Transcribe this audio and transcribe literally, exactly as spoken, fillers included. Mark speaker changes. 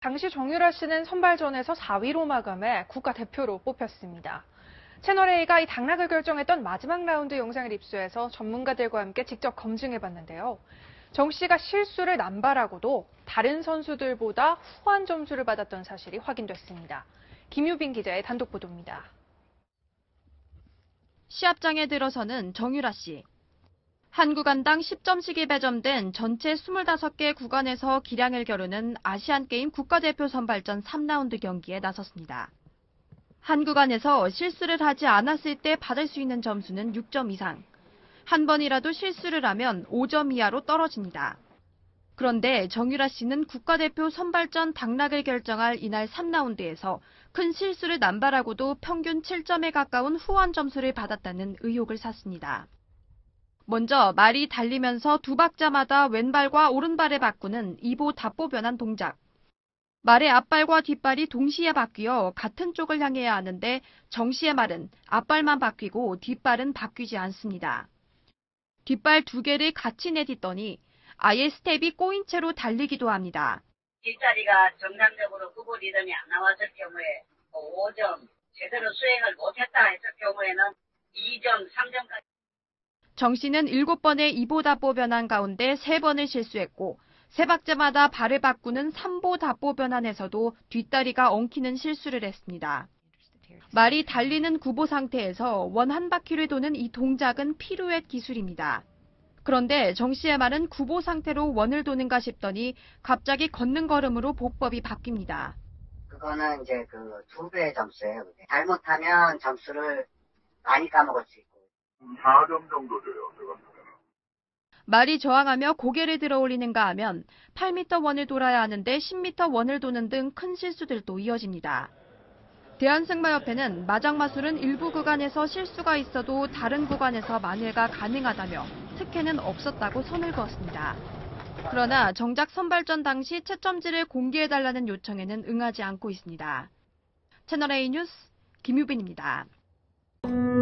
Speaker 1: 당시 정유라 씨는 선발전에서 사 위로 마감해 국가대표로 뽑혔습니다. 채널A가 이 당락을 결정했던 마지막 라운드 영상을 입수해서 전문가들과 함께 직접 검증해봤는데요. 정 씨가 실수를 남발하고도 다른 선수들보다 후한 점수를 받았던 사실이 확인됐습니다. 김유빈 기자의 단독 보도입니다.
Speaker 2: 시합장에 들어서는 정유라 씨. 한 구간당 십 점씩이 배점된 전체 이십오 개 구간에서 기량을 겨루는 아시안게임 국가대표 선발전 삼 라운드 경기에 나섰습니다. 한 구간에서 실수를 하지 않았을 때 받을 수 있는 점수는 육 점 이상. 한 번이라도 실수를 하면 오 점 이하로 떨어집니다. 그런데 정유라 씨는 국가대표 선발전 당락을 결정할 이날 삼 라운드에서 큰 실수를 남발하고도 평균 칠 점에 가까운 후한 점수를 받았다는 의혹을 샀습니다. 먼저 말이 달리면서 두 박자마다 왼발과 오른발을 바꾸는 이보 답보 변환 동작. 말의 앞발과 뒷발이 동시에 바뀌어 같은 쪽을 향해야 하는데 정 씨의 말은 앞발만 바뀌고 뒷발은 바뀌지 않습니다. 뒷발 두 개를 같이 내딛더니 아예 스텝이 꼬인 채로 달리기도 합니다.
Speaker 3: 뒷자리가 정상적으로 후보 리듬이 안 나왔을 경우에 오 점, 제대로 수행을 못했다 했을 경우에는 이 점, 삼 점까지.
Speaker 2: 정 씨는 일곱 번의 이보 답보 변환 가운데 세 번을 실수했고 세 박자마다 발을 바꾸는 삼보 답보 변환에서도 뒷다리가 엉키는 실수를 했습니다. 말이 달리는 구보 상태에서 원 한 바퀴를 도는 이 동작은 피루엣 기술입니다. 그런데 정 씨의 말은 구보 상태로 원을 도는가 싶더니 갑자기 걷는 걸음으로 보법이 바뀝니다.
Speaker 4: 그거는 이제 그 두 배의 점수예요. 잘못하면 점수를 많이 까먹을 수 있고.
Speaker 5: 사 점 정도 줘요, 제가 보면.
Speaker 2: 말이 저항하며 고개를 들어 올리는가 하면 팔 미터 원을 돌아야 하는데 십 미터 원을 도는 등 큰 실수들도 이어집니다. 대한승마협회는 마장마술은 일부 구간에서 실수가 있어도 다른 구간에서 만회가 가능하다며 특혜는 없었다고 선을 그었습니다. 그러나 정작 선발전 당시 채점지를 공개해달라는 요청에는 응하지 않고 있습니다. 채널A 뉴스 김유빈입니다.